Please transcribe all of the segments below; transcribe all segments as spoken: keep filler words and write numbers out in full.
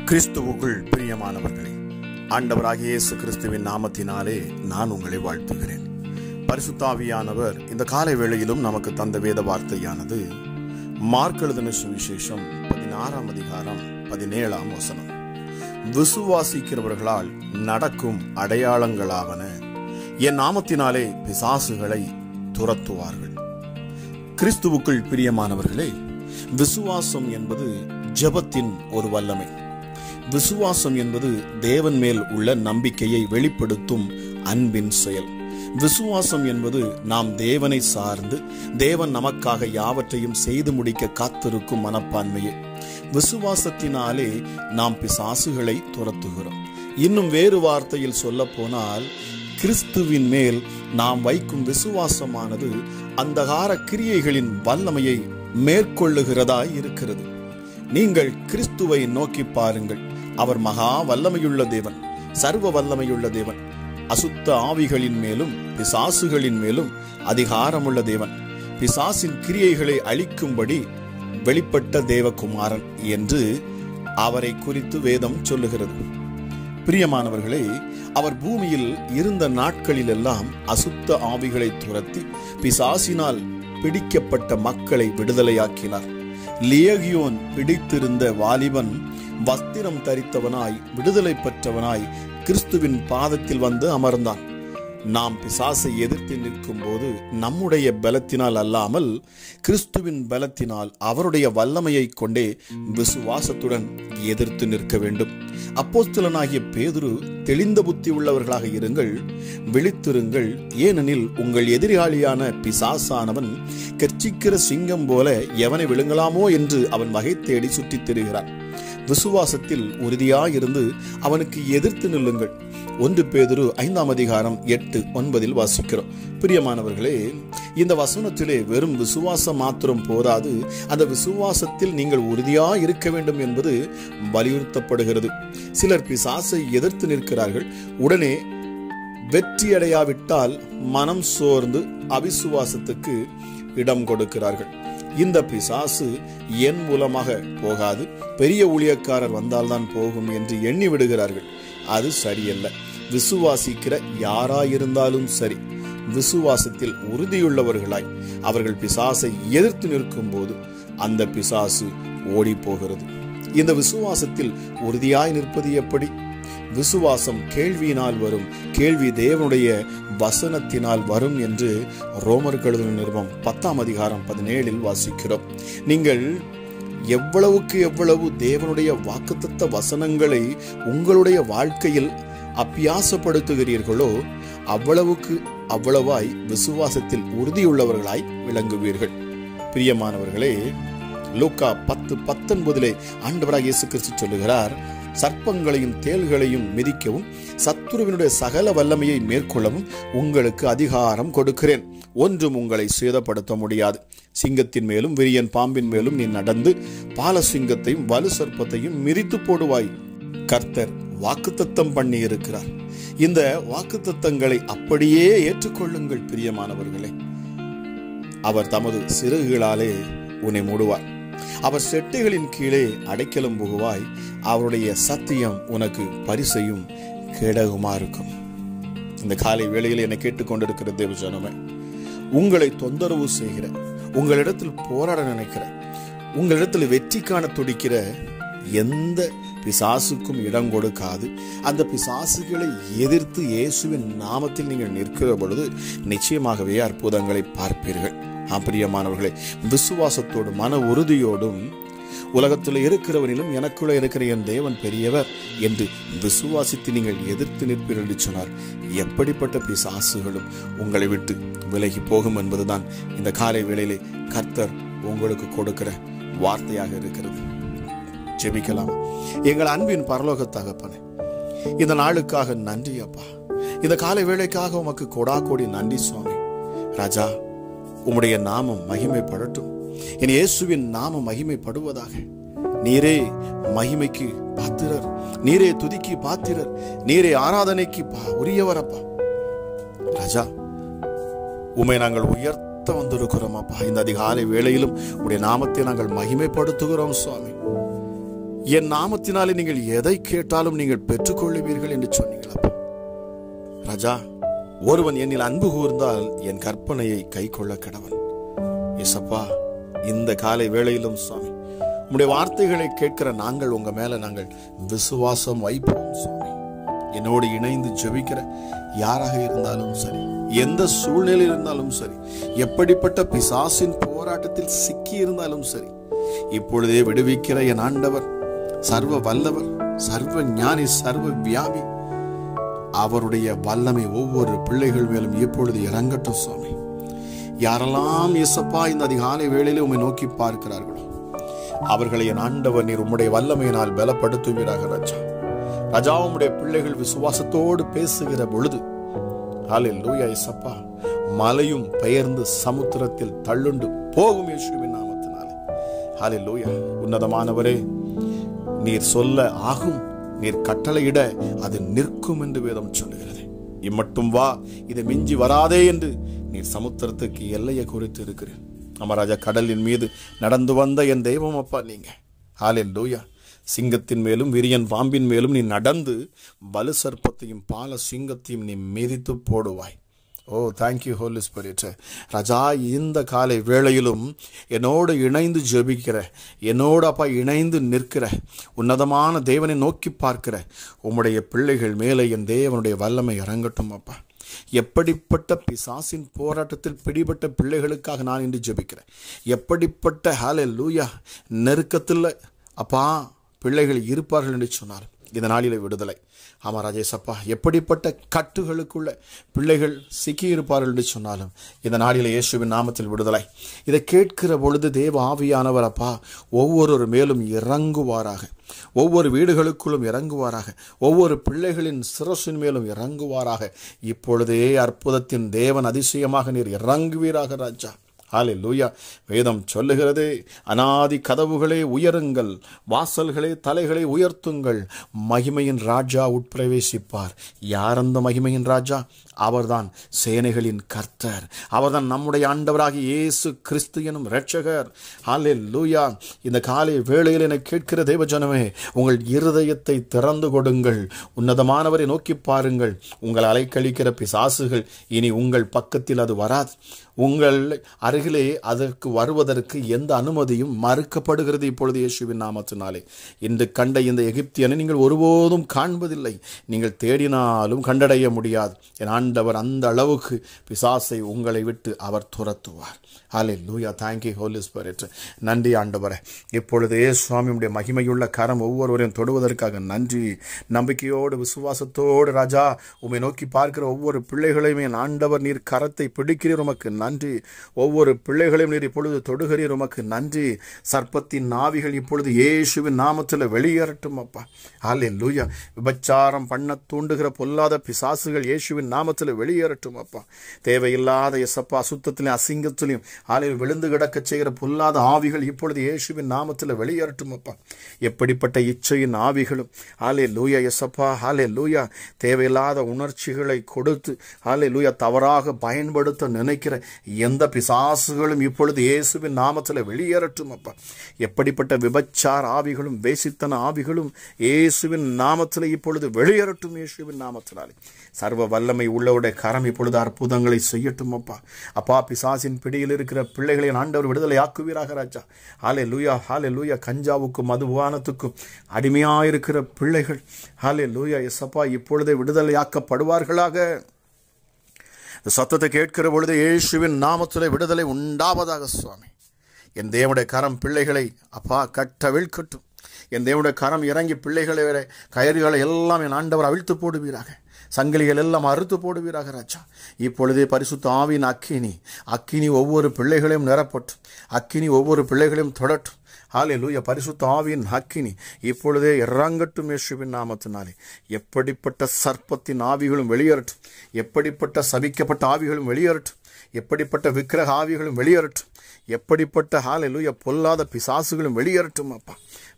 கிறிஸ்துவுக்குள் பிரியமானவர்களே, ஆண்டவராகிய இயேசு கிறிஸ்துவின் நாமத்தினாலே நான் உங்களை வாழ்த்துகிறேன். பரிசுத்த ஆவியானவர் இந்த காலை வேளையிலும் நமக்கு தந்த வேத வார்த்தையானது மார்க் எழுதின சுவிசேஷம் பதினாறாம் அதிகாரம் பதினேழாம் வசனம். விசுவாசிக்கிறவர்களால் நடக்கும் அடையாளங்களாவன, என் நாமத்தினாலே பிசாசுகளை துரத்துவார்கள். கிறிஸ்துவுக்குள் பிரியமானவர்களே, விசுவாசம் என்பது ஜெபத்தின் ஒரு வல்லமை. விசுவாசம் என்பது தேவன் மேல் உள்ள நம்பிக்கையை வெளிப்படுத்தும் அன்பின் செயல். விசுவாசம் என்பது நாம் தேவனை சார்ந்து தேவன் நமக்காக யாவற்றையும் செய்து முடிக்க காத்திருக்கும் மனப்பான்மையே. விசுவாசத்தினாலே நாம் பிசாசுகளை துரத்துகிறோம். இன்னும் வேறு வார்த்தையில் சொல்ல போனால், கிறிஸ்துவின் மேல் நாம் வைக்கும் விசுவாசமானது அந்தகார கிரியைகளின் வல்லமையை மேற்கொள்ளுகிறதாய் இருக்கிறது. நீங்கள் கிறிஸ்துவை நோக்கி பாருங்கள். அவர் மகா வல்லமையுள்ள தேவன், சர்வ வல்லமையுள்ள தேவன். அசுத்த ஆவிகளின் மேலும் பிசாசுகளின் மேலும் அதிகாரமுள்ள தேவன். பிசாசின் கிரியைகளை அழிக்கும்படி வெளிப்பட்ட தேவகுமாரன் என்று அவரை குறித்து வேதம் சொல்லுகிறது. பிரியமானவர்களே, அவர் பூமியில் இருந்த நாட்களிலெல்லாம் அசுத்த ஆவிகளை துரத்தி பிசாசினால் பிடிக்கப்பட்ட மக்களை விடுதலையாக்கினார். லியகியோன் பிடித்திருந்த வாலிபன் வஸ்திரம் தரித்தவனாய் விடுதலை பெற்றவனாய் கிறிஸ்துவின் பாதத்தில் வந்து அமர்ந்தான். நாம் பிசாசை எதிர்த்து நிற்கும் போது நம்முடைய பலத்தினால் அல்லாமல் கிறிஸ்துவின் பலத்தினால் அவருடைய வல்லமையை கொண்டே விசுவாசத்துடன் எதிர்த்து நிற்க வேண்டும். அப்போஸ்தலனாகிய பேதுரு, தெளிந்த புத்தி உள்ளவர்களாக இருங்கள், விழித்திருங்கள், ஏனெனில் உங்கள் எதிராளியான பிசாசானவன் கர்ச்சிக்கிற சிங்கம் போல எவனை விழுங்கலாமோ என்று அவன் வகை தேடி சுற்றித் திரிகிறான். விசுவாசத்தில் உறுதியாயிருந்து அவனுக்கு எதிர்த்து நில்லுங்கள். ஒன்று பேதுரு ஐந்தாம் அதிகாரம் எட்டு ஒன்பதில் வாசிக்கிறோம். பிரியமானவர்களே, இந்த வசனத்திலே வெறும் விசுவாசம் மாத்திரம் போதாது, அந்த விசுவாசத்தில் நீங்கள் உறுதியாய் இருக்க வேண்டும் என்பது வலியுறுத்தப்படுகிறது. சிலர் பிசாசை எதிர்த்து நிற்கிறார்கள். உடனே வெற்றியடையாவிட்டால் மனம் சோர்ந்து அவிசுவாசத்துக்கு இடம் கொடுக்கிறார்கள். இந்த பிசாசு என் மூலமாக போகாது, பெரிய ஊழியக்காரர் வந்தால்தான் போகும் என்று எண்ணி விடுகிறார்கள். அது சரியல்ல. விசுவாசிக்கிற யாராயிருந்தாலும் சரி, விசுவாசத்தில் உறுதியுள்ளவர்களாய் அவர்கள் பிசாசை எதிர்த்து நிற்கும் போது அந்த பிசாசு ஓடி போகிறது. இந்த விசுவாசத்தில் உறுதியாய் நிற்பது எப்படி? விசுவாசம் கேள்வியினால் வரும், கேள்வி தேவனுடைய வசனத்தினால் வரும் என்று ரோமர்கள் எழுதின நிருபம் பத்தாம் அதிகாரம் பதினேழில் வாசிக்கிறோம். நீங்கள் எவ்வளவுக்கு எவ்வளவு தேவனுடைய வாக்குத்தத்த வசனங்களை உங்களுடைய வாழ்க்கையில் அபியாசப்படுத்துகிறீர்களோ அவ்வளவுக்கு அவ்வளவாய் விசுவாசத்தில் உறுதியுள்ளவர்களாய் விளங்குவீர்கள். பிரியமானவர்களே, லூக்கா பத்து பத்தொன்பதிலே ஆண்டவராகிய இயேசு கிறிஸ்து சொல்லுகிறார், சர்ப்பங்களையும் தேள்களையும் மிதிக்கவும் சத்துருவினுடைய சகல வல்லமையை மேற்கொள்ளவும் உங்களுக்கு அதிகாரம் கொடுக்கிறேன், ஒன்றும் உங்களை சேதப்படுத்த முடியாது. சிங்கத்தின் மேலும் விரியன் பாம்பின் மேலும் நீ நடந்து பால சிங்கத்தையும் வலு சர்ப்பத்தையும் மிதித்து போடுவாய். கர்த்தர் வாக்குத்தத்தம் பண்ணி இருக்கிறார். இந்த வாக்குத்தத்தங்களை அப்படியே ஏற்றுக்கொள்ளுங்கள். பிரியமானவர்களே, அவர் தமது சிறகுகளாலே உன்னை மூடுவார். அவர் செட்டைகளின் கீழே அடைக்கலம் புகுவாய். அவருடைய சத்தியம் உனக்கு பரிசையும் கேடகுமா இருக்கும். இந்த காலை வேளையில் என்னை கேட்டுக்கொண்டிருக்கிற தேவஜனமே, உங்களை தொந்தரவு செய்கிற, உங்களிடத்தில் போராட நினைக்கிற, உங்களிடத்தில் வெற்றி காண துடிக்கிற எந்த பிசாசுக்கும் இடம் கொடுக்காது. அந்த பிசாசுகளை எதிர்த்து இயேசுவின் நாமத்தில் நீங்கள் நிற்கிற பொழுது நிச்சயமாகவே அற்புதங்களை பார்ப்பீர்கள். பிரியமானவர்களே, விசுவாசத்தோடும் மன உறுதியோடும் உலகத்தில் இருக்கிறவனிலும் எனக்குள்ள இருக்கிற என் தேவன் பெரியவர் என்று விசுவாசித்து நீங்கள் எதிர்த்து நிற்பீர்கள் என்று சொன்னார். எப்படிப்பட்ட பிசாசுகளும் உங்களை விட்டு விலகி போகும் என்பதுதான் இந்த காலை வேளையிலே கர்த்தர் உங்களுக்கு கொடுக்கிற வார்த்தையாக இருக்கிறது. ஜெபிக்கலாம். எங்கள் அன்பின் பரலோக தகப்பனே, இந்த நாளுக்காக நன்றி அப்பா. இந்த காலை வேளைக்காக உமக்கு கொடா கோடி நன்றி சுவாமி. ராஜா, உம்முடைய நாமம் மகிமைப்படட்டும். என் இயேசுவின் நாமம் மகிமைப்படுவதாக. நீரே மகிமைக்கு பாத்திரர், நீரே துதிக்கு பாத்திரர், நீரே ஆராதனைக்கு உரியவர் அப்பா. ராஜா, உம்மை நாங்கள் உயர்த்த வந்திருக்கிறோம் அப்பா. இந்த அதிகாலை வேளையிலும் உடைய நாமத்தை நாங்கள் மகிமைப்படுத்துகிறோம் சுவாமி. என் நாமத்தினாலே நீங்கள் எதை கேட்டாலும் நீங்கள் பெற்றுக்கொள்ளுவீர்கள் என்று சொன்னீங்களப்பா. ராஜா, ஒருவன் என்னில் அன்பு கூர்ந்தால் என் கற்பனையை கை கொள்ள கடவன். ஏசப்பா, இந்த காலை வேளையிலும் சுவாமி உம்முடைய வார்த்தைகளை கேட்கிற நாங்கள் உங்க மேல நாங்கள் விசுவாசம் வைப்போம் சுவாமி. என்னோடு இணைந்து ஜெபிக்கிற யாராக இருந்தாலும் சரி, எந்த சூழ்நிலை இருந்தாலும் சரி, எப்படிப்பட்ட பிசாசின் போராட்டத்தில் சிக்கி இருந்தாலும் சரி, இப்பொழுதே விடுவிக்கிற என் ஆண்டவர் சர்வ வல்லவர், சர்வ ஞானி, சர்வ வியாபி. அவருடைய வல்லமை ஒவ்வொரு பிள்ளைகள் மேலும் இப்பொழுது இறங்கட்டும் சுவாமி. யாரெல்லாம் இயேசப்பா இந்த அதிகாலை வேளையிலே உம்மை நோக்கி பார்க்கிறார்களோ அவர்களை என் ஆண்டவர் நீர் உம்முடைய வல்லமையினால் பலப்படுத்துவீராக. ராஜா ராஜா உம்முடைய பிள்ளைகள் விசுவாசத்தோடு பேசுகிற பொழுது ஹல்லேலூயா இயேசப்பா, மலையும் பெயர்ந்து சமுத்திரத்தில் தள்ளுண்டு போகும் இயேசுவின் நாமத்தினாலே. ஹல்லேலூயா. உன்னதமானவரே, நீர் சொல்ல ஆகும், நீர் கட்டளையிட அது நிற்கும் என்று வேதம் சொல்லுகிறது. இம்மட்டும் வா, இதை மிஞ்சி வராதே என்று நீர் சமுத்திரத்துக்கு எல்லையை குறித்து இருக்கிறேன். அமராஜா, கடலின் மீது நடந்து வந்த என் தெய்வம் அப்பா நீங்க. ஹல்லேலூயா. சிங்கத்தின் மேலும் விரியன் பாம்பின் மேலும் நீ நடந்து பலு சர்ப்பத்தையும் பால சிங்கத்தையும் நீ மிதித்து போடுவாய். ஓ, தேங்க்யூ ஹோலி ஸ்பிரிட். ராஜா, இந்த காலை வேளையிலும் என்னோடு இணைந்து ஜெபிக்கிற, என்னோடு அப்பா இணைந்து நிற்கிற, உன்னதமான தேவனை நோக்கி பார்க்கிற உம்முடைய பிள்ளைகள் மேலே என் தேவனுடைய வல்லமை இறங்கட்டும் அப்பா. எப்படிப்பட்ட பிசாசின் போராட்டத்தில் பிடிபட்ட பிள்ளைகளுக்காக நான் இன்று ஜெபிக்கிறேன். எப்படிப்பட்ட ஹல்லேலூயா நெருக்கத்தில் அப்பா பிள்ளைகள் இருப்பார்கள் என்று சொன்னார். இந்த நாளிலே விடுதலை. ஆமா ராஜேசப்பா, எப்படிப்பட்ட கட்டுகளுக்குள்ள பிள்ளைகள் சிக்கி இருப்பார்கள் என்று சொன்னாலும் இந்த நாளிலே இயேசுவின் நாமத்தில் விடுதலை. இதை கேட்கிற பொழுது தேவ ஆவியானவர் அப்பா ஒவ்வொரு மேலும் இறங்குவாராக, ஒவ்வொரு வீடுகளுக்குள்ளும் இறங்குவாராக, ஒவ்வொரு பிள்ளைகளின் சிரசின் மேலும் இறங்குவாராக. இப்பொழுதே அற்புதத்தின் தேவன் அதிசயமாக நீர் இறங்குவீராக ராஜா. ஹல்லேலூயா. வேதம் சொல்லுகிறது, அநாதி கதவுகளே உயருங்கள், வாசல்களே தலைகளை உயர்த்துங்கள், மகிமையின் ராஜா உட்பிரவேசிப்பார். யார் அந்த மகிமையின் ராஜா? அவர்தான் சேனைகளின் கர்த்தர். அவர்தான் நம்முடைய ஆண்டவராகிய இயேசு கிறிஸ்து எனும் இரட்சகர். ஹல்லேலூயா. இந்த காலை வேளையில் என கேட்கிற தேவஜனமே, உங்கள் இருதயத்தை திறந்து கொடுங்கள், உன்னதமானவரை நோக்கி பாருங்கள். உங்கள் அலைக்கழிக்கிற பிசாசுகள் இனி உங்கள் பக்கத்தில் அது வராது. உங்கள் அருகிலே அதற்கு வருவதற்கு எந்த அனுமதியும் மறுக்கப்படுகிறது இப்பொழுது இயேசுவின் நாமத்தினாலே. இன்று கண்ட இந்த எகிப்தியனை நீங்கள் ஒருபோதும் காண்பதில்லை, நீங்கள் தேடினாலும் கண்டடைய முடியாது. என் ஆண்டவர் அந்த அளவுக்கு பிசாசை உங்களை விட்டு அவர் துரத்துவார். Hallelujah. Thank you holy spirit. நன்றி ஆண்டவரே. இப்பொழுது சுவாமியுடைய மகிமையுள்ள கரம் ஒவ்வொருவரையும் தொடுவதற்காக நன்றி. நம்பிக்கையோடு விசுவாசத்தோடு ராஜா உம்மை நோக்கி பார்க்கிற ஒவ்வொரு பிள்ளைகளையுமே ஆண்டவர் நீர் கரத்தை பிடிக்கிறீர், உமக்கு நன்றி. ஒவ்வொரு பிள்ளைகளையும் நீர் இப்பொழுது தொடுகிறீர், உமக்கு நன்றி. சர்ப்பத்தின் நாவிகள் இப்பொழுது இயேசுவின் நாமத்தில் வெளியேறட்டும் அப்பா. ஹல்லேலூயா. விபச்சாரம் பண்ண தூண்டுகிற பொல்லாத பிசாசுகள் இயேசுவின் நாமத்தில் வெளியேறட்டும் அப்பா. தேவையில்லாத எசப்பா அசுத்தத்திலையும் அசிங்கத்திலையும் ஆலையில் விழுந்து கிடக்க செய்கிற பொல்லாத ஆவிகள் இப்பொழுது இயேசுவின் நாமத்தில் வெளியேறட்டும் அப்பா. எப்படிப்பட்ட இச்சையின் ஆவிகளும் ஹல்லேலூயா எசப்பா ஹல்லேலூயா தேவையில்லாத உணர்ச்சிகளை கொடுத்து ஹல்லேலூயா தவறாக பயன்படுத்த நினைக்கிற எந்த பிசாசுகளும் இப்பொழுது இயேசுவின் நாமத்தில் வெளியேறட்டும் அப்பா. எப்படிப்பட்ட விபச்சார ஆவிகளும் வேசித்தன ஆவிகளும் இயேசுவின் நாமத்தில் இப்பொழுது வெளியேறட்டும் இயேசுவின் நாமத்தினாலே. சர்வ வல்லமை உள்ளவருடைய கரம் இப்பொழுது அற்புதங்களை செய்யட்டும் அப்பா. அப்பா, பிசாசின் பிடியில் இருக்கிற பிள்ளைகளை ஆண்டவர் விடுதலை ஆக்குவீராக ராஜா. ஹல்லேலூயா ஹல்லேலூயா. கஞ்சாவுக்கும் மதுபானத்துக்கும் அடிமையாயிருக்கிற பிள்ளைகள் ஹல்லேலூயா எஸ்அப்பா இப்பொழுதே விடுதலை ஆக்கப்படுவார்களாக. சத்தத்தை கேட்கிற பொழுது இயேசுவின் நாமத்திலே விடுதலை உண்டாவதாக சுவாமி. என் தேவனுடைய கரம் பிள்ளைகளை அப்பா கட்டவிழ்க்கட்டும். என் தேவனுடைய கரம் இறங்கி பிள்ளைகளை கயிறுகளை எல்லாம் என் ஆண்டவர் அவிழ்த்து போடுவீராக. சங்கிலிகள் எல்லாம் அறுத்து போடுவீராக ராஜா. இப்பொழுதே பரிசுத்த ஆவியின் அக்கினி அக்கினி ஒவ்வொரு பிள்ளைகளையும் நிரப்பட்டும். அக்கினி ஒவ்வொரு பிள்ளைகளையும் தொடட்டும். ஹல்லேலூயா. பரிசுத்த ஆவியின் அக்கினி இப்பொழுதே இறங்கட்டும் இயேசுவின் நாமத்தினாலே. எப்படிப்பட்ட சர்ப்பத்தின் ஆவிகளும் வெளியேறட்டும். எப்படிப்பட்ட சபிக்கப்பட்ட ஆவிகளும் வெளியேறட்டும். எப்படிப்பட்ட விக்கிரக ஆவிகளும் வெளியேறட்டும். எப்படிப்பட்ட ஹல்லேலூயா பொல்லாத பிசாசுகளும் வெளியேறட்டும் அப்பா.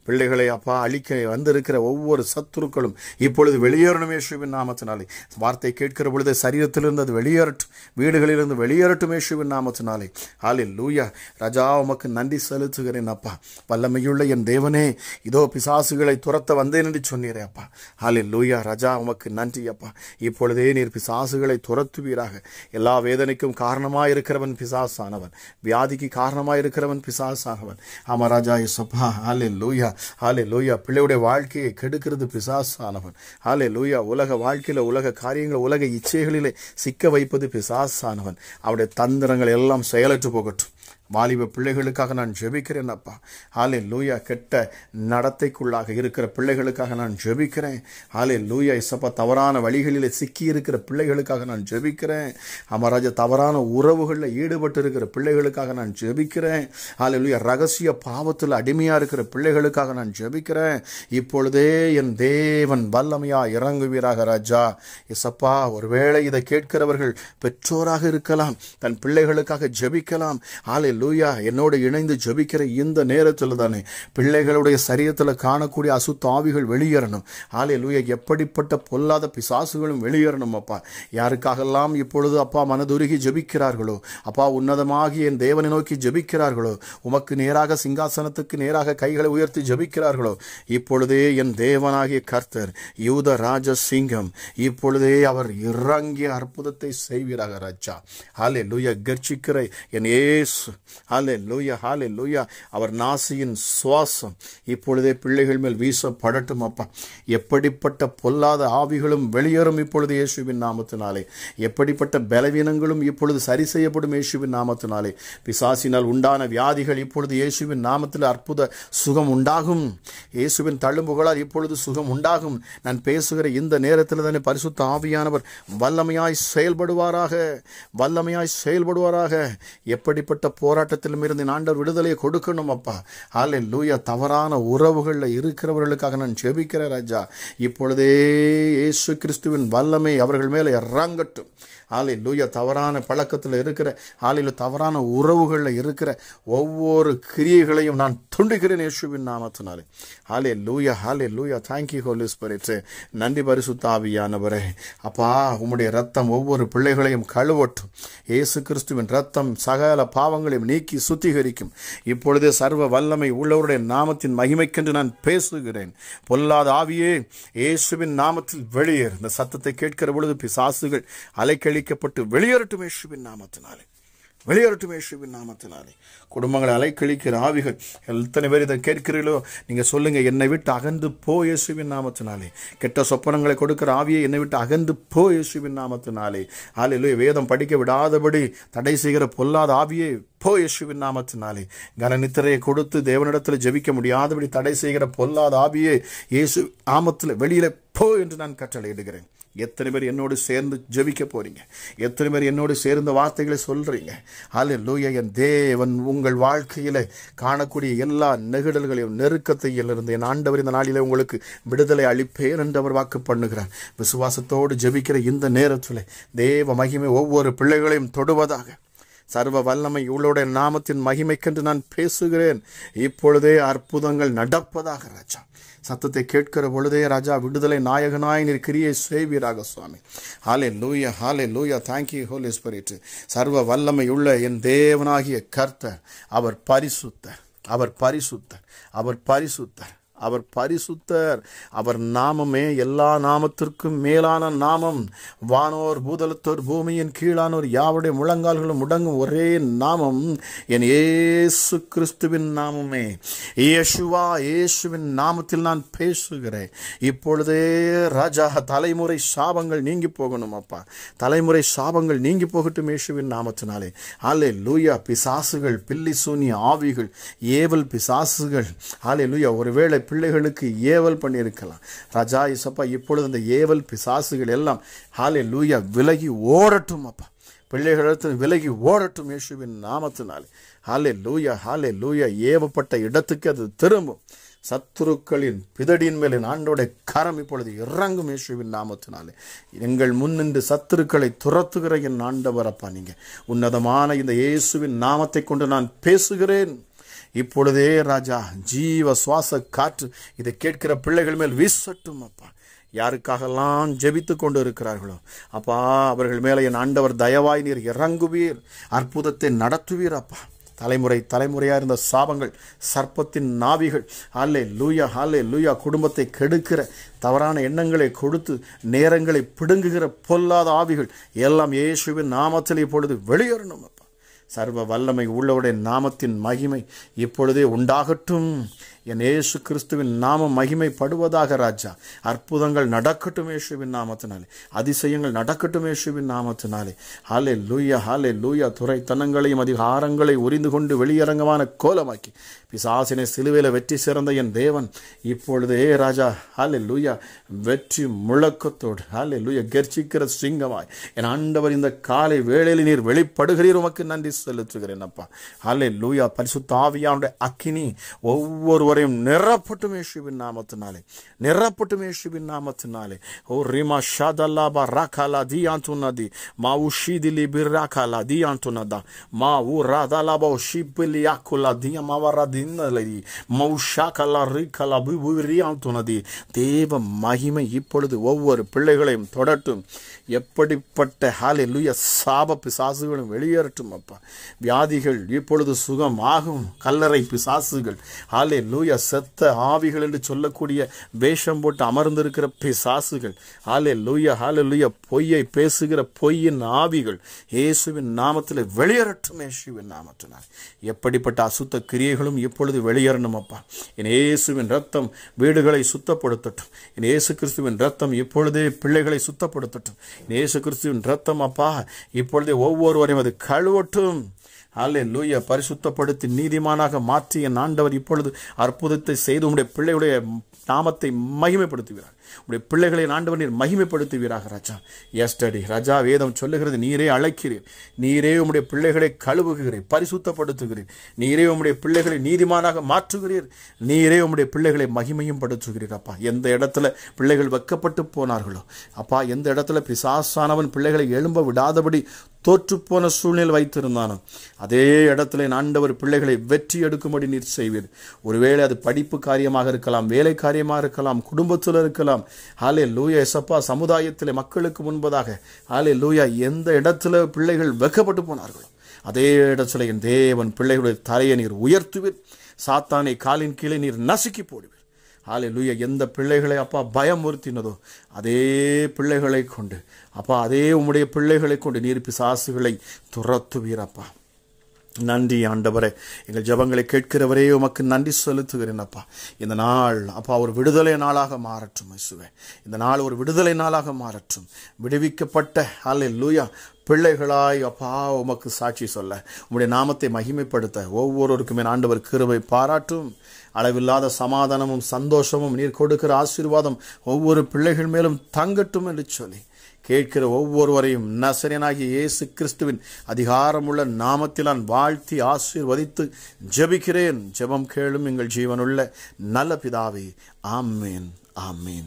பிள்ளைகளை அப்பா அழிக்க வந்திருக்கிற ஒவ்வொரு சத்துருக்களும் இப்பொழுது வெளியேறணும் இயேசுவின் நாமத்தினாலே. வார்த்தை கேட்கிற பொழுது சரீரத்திலிருந்து அது வெளியேறட்டும், வீடுகளிலிருந்து வெளியேறட்டும் இயேசுவின் நாமத்தினாலே. ஹல்லேலூயா. ராஜா உமக்கு நன்றி செலுத்துகிறேன் அப்பா. வல்லமையுள்ள என் தேவனே, இதோ பிசாசுகளை துரத்த வந்தேன் என்று சொன்னீரே அப்பா. ஹல்லேலூயா. ராஜா உமக்கு நன்றி அப்பா. இப்பொழுதே நீர் பிசாசுகளை துரத்துவீராக. எல்லா வேதனைக்கும் காரணமாக இருக்கிறவன் பிசாசானவன், வியாதிக்கு காரணமாக இருக்கிறவன் பிசாசானவன். ஆமா ராஜா இயேசுப்பா. ஹல்லேலூயா. ஹல்லேலூயா. பிள்ளையுடைய வாழ்க்கையை கெடுக்கிறது பிசாசானவன். ஹல்லேலூயா. உலக வாழ்க்கையில உலக காரியங்கள் உலக இச்சைகளிலே சிக்க வைப்பது பிசாசானவன். அவருடைய தந்திரங்கள் எல்லாம் செயலற்று போகட்டும். வாலிப பிள்ளைகளுக்காக நான் ஜெபிக்கிறேன் அப்பா. ஹல்லேலூயா. கெட்ட நடத்தைக்குள்ளாக இருக்கிற பிள்ளைகளுக்காக நான் ஜெபிக்கிறேன். ஹல்லேலூயா. இயேசுப்பா, தவறான வழிகளில் சிக்கி இருக்கிற பிள்ளைகளுக்காக நான் ஜெபிக்கிறேன். அமராஜா, தவறான உறவுகளில் ஈடுபட்டு இருக்கிற பிள்ளைகளுக்காக நான் ஜெபிக்கிறேன். ஹல்லேலூயா. ரகசிய பாவத்தில் அடிமையா இருக்கிற பிள்ளைகளுக்காக நான் ஜெபிக்கிறேன். இப்பொழுதே என் தேவன் வல்லமையா இறங்குவீராக ராஜா. இயேசுப்பா, ஒருவேளை இதை கேட்கிறவர்கள் பெற்றோராக இருக்கலாம், தன் பிள்ளைகளுக்காக ஜெபிக்கலாம். ஹல்லேலூயா. என்னோடு இணைந்து ஜெபிக்கிற இந்த நேரத்தில் தானே பிள்ளைகளுடைய சரீரத்தில் காணக்கூடிய அசுத்த ஆவிகள் வெளியேறணும். ஹல்லேலூயா. எப்படிப்பட்ட பொல்லாத பிசாசுகளும் வெளியேறணும் அப்பா. யாருக்காகலாம் இப்பொழுது அப்பா மனதுருகி ஜெபிக்கிறார்களோ அப்பா, உன்னதமாகி என் தேவனை நோக்கி ஜெபிக்கிறார்களோ, உமக்கு நேராக சிங்காசனத்துக்கு நேராக கைகளை உயர்த்தி ஜெபிக்கிறார்களோ, இப்பொழுதே என் தேவனாகிய கர்த்தர் யூத ராஜ சிங்கம் இப்பொழுதே அவர் இறங்கிய அற்புதத்தை செய்வீராக ராஜா. ஹல்லேலூயா. கர்ச்சிக்கிற என் இயேசு. ஹல்லேலூயா. ஹல்லேலூயா. அவர் நாசியின் சுவாசம் இப்பொழுதே பிள்ளைகள் மேல் வீசப்படட்டும் அப்பா. எப்படிப்பட்ட பொல்லாத ஆவிகளும் வெளியேறும் இப்பொழுது இயேசுவின் நாமத்தினாலே. எப்படிப்பட்ட பலவீனங்களும் இப்பொழுது சரி செய்யப்படும் இயேசுவின் நாமத்தினாலே. பிசாசினால் உண்டான வியாதிகள் இப்பொழுது இயேசுவின் நாமத்தில் அற்புத சுகம் உண்டாகும். இயேசுவின் தழும்புகளால் இப்பொழுது சுகம் உண்டாகும். நான் பேசுகிற இந்த நேரத்தில் தானே பரிசுத்த ஆவியானவர் வல்லமையாய் செயல்படுவாராக, வல்லமையாய் செயல்படுவாராக. எப்படிப்பட்ட போராட்டத்திலும் இருந்து ஆண்டவர் விடுதலையை கொடுக்கணும் அப்பா. ஹல்லேலூயா. தவறான உறவுகளில் இருக்கிறவர்களுக்காக நான் ஜெபிக்கிறேன் ராஜா. இப்பொழுதே இயேசு கிறிஸ்துவின் வல்லமை அவர்கள் மேலே இறங்கட்டும். ஹல்லேலூயா. தவறான பழக்கத்தில் இருக்கிற, ஹல்லேலூயா, தவறான உறவுகளில் இருக்கிற ஒவ்வொரு கிரியைகளையும் நான் துண்டிக்கிறேன் இயேசுவின் நாமத்தினாலே. Hallelujah. Hallelujah. Thank you holy spirit. நன்றி பரிசுத்த ஆவியானவரே. அப்பா, உம்முடைய ரத்தம் ஒவ்வொரு பிள்ளைகளையும் கழுவட்டும். இயேசு கிறிஸ்துவின் ரத்தம் சகல பாவங்களையும் நீக்கி சுத்திகரிக்கும். இப்பொழுதே சர்வ வல்லமை உள்ளவருடைய நாமத்தின் மகிமைக்கென்று நான் பேசுகிறேன். பொல்லாத ஆவியே இயேசுவின் நாமத்தில் வெளியேறு. இந்த சத்தத்தை கேட்கிற பொழுது பிசாசுகள் அலைக்கழிக்கப்பட்டு வெளியேறட்டும் இயேசுவின் நாமத்தினாலே. வெளியேறட்டும் இயேசுவின் நாமத்தினாலே. குடும்பங்களை அலைக்கழிக்கிற ஆவிகள் எத்தனை பேர் இதை கேட்கிறீர்களோ நீங்கள் சொல்லுங்க, என்னை விட்டு அகன்று போ இயேசுவின் நாமத்தினாலே. கெட்ட சொப்பனங்களை கொடுக்கிற ஆவியை என்னை விட்டு அகன்று போ இயேசுவின் நாமத்தினாலே. ஹல்லேலூயா. வேதம் படிக்க விடாதபடி தடை செய்கிற பொல்லாத ஆவியை போ இயேசுவின் நாமத்தினாலே. கனநித்திரையை கொடுத்து தேவனிடத்தில் ஜெபிக்க முடியாதபடி தடை செய்கிற பொல்லாத ஆவியை இயேசு நாமத்தில் வெளியில போ என்று நான் கட்டளையிடுகிறேன். எத்தனை பேர் என்னோடு சேர்ந்து ஜெபிக்க போறீங்க? எத்தனை பேர் என்னோடு சேர்ந்த வார்த்தைகளை சொல்றீங்க? ஹல்லேலூயா. என் தேவன் உங்கள் வாழ்க்கையில காணக்கூடிய எல்லா நெருடல்களையும் நெருக்கத்தையும் இருந்து என் ஆண்டவர் இந்த நாளிலே உங்களுக்கு விடுதலை அளிப்பேன் என்று அவர் வாக்கு பண்ணுகிறார். விசுவாசத்தோடு ஜெபிக்கிற இந்த நேரத்தில் தேவ மகிமை ஒவ்வொரு பிள்ளைகளையும் தொடுவதாக. சர்வ வல்லமை இவளுடைய நாமத்தின் மகிமைக்கென்று நான் பேசுகிறேன். இப்பொழுதே அற்புதங்கள் நடப்பதாக ராஜா. சத்தத்தை கேட்கிற பொழுதே ராஜா விடுதலை நாயகனாய் நீர் கிரியை செய்வீராக சுவாமி. Hallelujah. Hallelujah. Thank you holy spirit. சர்வ வல்லமை உள்ள என் தேவனாகிய கர்த்தர் அவர் பரிசுத்தர், அவர் பரிசுத்தர், அவர் பரிசுத்தர், அவர் பரிசுத்தர். அவர் நாமமே எல்லா நாமத்திற்கும் மேலான நாமம். வானோர் பூதலத்தோர் பூமியின் கீழானோர் யாவுடைய முழங்கால்களும் முடங்கும் ஒரே நாமம் என் இயேசு கிறிஸ்துவின் நாமமே. இயேசுவா, இயேசுவின் நாமத்தில் நான் பேசுகிறேன். இப்பொழுதே ராஜா, தலைமுறை சாபங்கள் நீங்கி போகணும் அப்பா. தலைமுறை சாபங்கள் நீங்கி போகட்டும் இயேசுவின் நாமத்தினாலே. ஹல்லேலூயா. பிசாசுகள், பில்லி சூனிய ஆவிகள், ஏவல் பிசாசுகள், ஹல்லேலூயா, ஒருவேளை பிள்ளைகளுக்கு ஏவல் பண்ணியிருக்கலாம் ராஜா இயேசப்பா. இப்பொழுது அந்த ஏவல் பிசாசுகள் எல்லாம் ஹல்லேலூயா விலகி ஓடட்டும் அப்பா. பிள்ளைகளிடத்தில் விலகி ஓடட்டும் இயேசுவின் நாமத்தினாலே. ஹல்லேலூயா. ஹல்லேலூயா. ஏவப்பட்ட இடத்துக்கு அது திரும்பும். சத்துருக்களின் பிதடியின் மேலே ஆண்டோடைய கரம் இப்பொழுது இறங்கும் இயேசுவின் நாமத்தினாலே. எங்கள் முன்னின்று சத்துருக்களை துரத்துகிற என் ஆண்டவர் அப்பா, நீங்க உன்னதமான இந்த இயேசுவின் நாமத்தை கொண்டு நான் பேசுகிறேன். இப்பொழுதே ராஜா ஜீவ சுவாச காற்று இதை கேட்கிற பிள்ளைகள் மேல் வீசட்டும் அப்பா. யாருக்காகலாம் ஜெபித்து கொண்டு இருக்கிறார்களோ அப்பா, அவர்கள் மேலே என் ஆண்டவர் தயவாய் நீர் இறங்குவீர், அற்புதத்தை நடத்துவீர் அப்பா. தலைமுறை தலைமுறையாக இருந்த சாபங்கள், சர்ப்பத்தின் நாவிகள், ஹாலே லூயா ஹாலே லூயா, குடும்பத்தை கெடுக்கிற தவறான எண்ணங்களை கொடுத்து நேரங்களை பிடுங்குகிற பொல்லாத ஆவிகள் எல்லாம் இயேசுவின் நாமத்தில் இப்பொழுது வெளியேறணும் அப்பா. சர்வ வல்லமை உள்ளவருடைய நாமத்தின் மகிமை இப்பொழுதே உண்டாகட்டும். என் இயேசு கிறிஸ்துவின் நாமம் மகிமைப்படுவதாக ராஜா. அற்புதங்கள் நடக்கட்டும் இயேசுவின் நாமத்தினாலே, அதிசயங்கள் நடக்கட்டும் இயேசுவின் நாமத்தினாலே. ஹாலே லூயா ஹாலே லூயா. துரைத்தனங்களையும் அதிகாரங்களை உரிந்து கொண்டு வெளியரங்கமான கோலமாக்கி பிசாசினை சிலுவையில் வெற்றி சிறந்த என் தேவன் இப்பொழுதே ராஜா ஹாலே லூயா வெற்றி முழக்கத்தோடு ஹாலே லூயா கெர்ச்சிக்கிற சிங்கமாய் என் ஆண்டவர் இந்த காலை வேளையில் நீர் வெளிப்படுகிறீர், உமக்கு நன்றி செலுத்துகிறேன் அப்பா. ஹாலே லூயா. பரிசுத்த ஆவியானுடைய அக்கினி ஒவ்வொருவரையும் நிரப்பட்டும் இயேசுவின் நாமத்தினாலே, நிரப்பட்டும் இயேசுவின் நாமத்தினாலே. ஓ ரிமா ஷாதல்லாபா ராகாலா தியாந்துனதி மா உஷிதிலி பிராகாலா தியாந்துனதா மா உ ராதலாபா ஷிப்பிலி யாக்குலா தியா மாவரா தின்னலை மௌஷாகலா ரிகலா பிபுரியாந்துனதி. தேவ மகிமை இப்பொழுது ஒவ்வொரு பிள்ளைகளையும் தொடட்டும். எப்படிப்பட்ட ஹாலே லூயா சாப பிசாசுகளும் வெளியேறட்டும் அப்பா. வியாதிகள் இப்பொழுது சுகம் ஆகும். கல்லறை பிசாசுகள் ஹாலே லூயா, செத்த ஆவிகள் என்று சொல்லக்கூடிய வேஷம் போட்டு அமர்ந்திருக்கிற பிசாசுகள் ஹாலே லூயா ஹாலே லூயா, பொய்யை பேசுகிற பொய்யின் ஆவிகள் இயேசுவின் நாமத்தில் வெளியேறட்டும் இயேசுவின் நாமத்தினால். எப்படிப்பட்ட அசுத்த கிரியைகளும் இப்பொழுது வெளியேறணும் அப்பா. என் இயேசுவின் ரத்தம் வீடுகளை சுத்தப்படுத்தட்டும். என் இயேசு கிறிஸ்துவின் ரத்தம் இப்பொழுதே பிள்ளைகளை சுத்தப்படுத்தட்டும். இயேசு கிறிஸ்துவின் ரத்தம் அப்பா இப்பொழுதே ஒவ்வொருவரையும் அது கழுவட்டும். ஹாலே லூயா. பரிசுத்தப்படுத்தி நீதிமானாக மாற்றி என் ஆண்டவர் இப்பொழுது அற்புதத்தை செய்து உம்முடைய பிள்ளைகளுடைய நாமத்தை மகிமைப்படுத்துகிறார். உடைய பிள்ளைகளை ஆண்டவர் நீர் மகிமைப்படுத்துவீராக ராஜா. எஸ்டடி ராஜா வேதம் சொல்லுகிறது, நீரே அழைக்கிறீர், நீரே உம்முடைய பிள்ளைகளை கழுவுகிறீர், பரிசுத்தப்படுத்துகிறீர், நீரே உம்முடைய பிள்ளைகளை நீதிமானாக மாற்றுகிறீர், நீரே உம்முடைய பிள்ளைகளை மகிமையும் படுத்துகிறீர் அப்பா. எந்த இடத்துல பிள்ளைகள் வெக்கப்பட்டு போனார்களோ அப்பா, எந்த இடத்துல பிசாசானவன் பிள்ளைகளை எழும்ப விடாதபடி தோற்றுப்போன சூழ்நிலை வைத்திருந்தானோ அதே இடத்துல ஆண்டவர் பிள்ளைகளை வெற்றி எடுக்கும்படி நீர் செய்வீர். ஒருவேளை அது படிப்பு காரியமாக இருக்கலாம், வேலை காரியமாக இருக்கலாம், குடும்பத்தில் இருக்கலாம். ஹாலே லூயா எசப்பா, சமுதாயத்தில் மக்களுக்கு முன்பதாக ஹாலே லூயா எந்த இடத்துல பிள்ளைகள் வெக்கப்பட்டு போனார்களோ அதே இடத்துல என் தேவன் பிள்ளைகளுடைய தலையை நீர் உயர்த்துவீர். சாத்தானை காலின் கீழே நீர் நசுக்கி போடுவீர். ஹாலே லூயா. எந்த பிள்ளைகளை அப்பா பயமுறுத்தினதோ அதே பிள்ளைகளை கொண்டு அப்பா, அதே உம்முடைய பிள்ளைகளை கொண்டு நீர் பிசாசுகளை துரத்துவீரப்பா. நன்றி ஆண்டவரே. எங்கள் ஜபங்களை கேட்கிறவரே உமக்கு நன்றி செலுத்துகிறேன் அப்பா. இந்த நாள் அப்பா ஒரு விடுதலை நாளாக மாறட்டும் இயேசுவே. இந்த நாள் ஒரு விடுதலை நாளாக மாறட்டும். விடுவிக்கப்பட்ட ஹாலே லூயா பிள்ளைகளாய் அப்பா உமக்கு சாட்சி சொல்ல, உம்முடைய நாமத்தை மகிமைப்படுத்த ஒவ்வொருவருக்குமே ஆண்டவர் கிருபை பாராட்டும். அளவில்லாத சமாதானமும் சந்தோஷமும் நீர் கொடுக்கிற ஆசீர்வாதம் ஒவ்வொரு பிள்ளைகள் மேலும் தங்கட்டும் என்று சொல்லி கேட்கிற ஒவ்வொருவரையும் நசரேயனாகிய இயேசு கிறிஸ்துவின் அதிகாரமுள்ள நாமத்தில் நான் வாழ்த்தி ஆசீர்வதித்து ஜெபிக்கிறேன். ஜெபம் கேளும் எங்கள் ஜீவனுள்ள நல்ல பிதாவே. ஆமேன் ஆமேன்.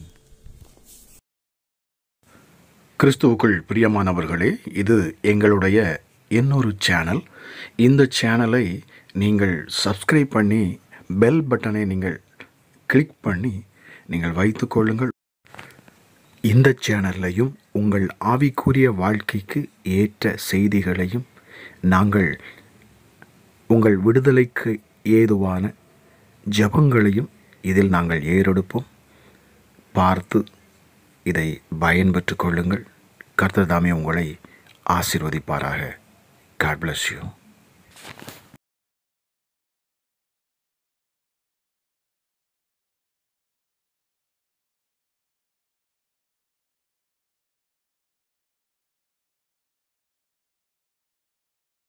கிறிஸ்துவுக்குள் பிரியமானவர்களே, இது எங்களுடைய இன்னொரு சேனல். இந்த சேனலை நீங்கள் சப்ஸ்கிரைப் பண்ணி பெல் பட்டனை நீங்கள் கிளிக் பண்ணி நீங்கள் வைத்து கொள்ளுங்கள். இந்த சேனல்லையும் உங்கள் ஆவிக்குரிய வாழ்க்கைக்கு ஏற்ற செய்திகளையும் நாங்கள் உங்கள் விடுதலைக்கு ஏதுவான ஜெபங்களையும் இதில் நாங்கள் ஏறெடுப்போம். பார்த்து இதை பயன்பெற்று கொள்ளுங்கள். கர்த்தர் தாமே உங்களை ஆசீர்வதிப்பாராக. God bless you.